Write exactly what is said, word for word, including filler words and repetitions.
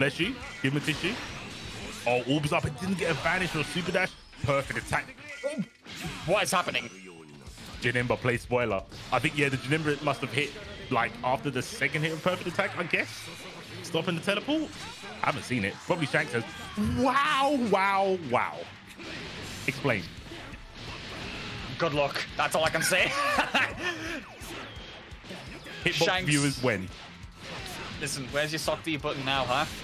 Fleshy. Give him a tissue. Oh, orbs up. It didn't get a vanish or super dash. Perfect attack. What is happening? Janemba play spoiler. I think, yeah, the Janemba must have hit like after the second hit of perfect attack, I guess. Stopping the teleport. I haven't seen it. Probably Shanks says, wow, wow, wow. Explain. Good luck. That's all I can say. Hitbox Shanks. viewers win. Listen, where's your sock D button now, huh?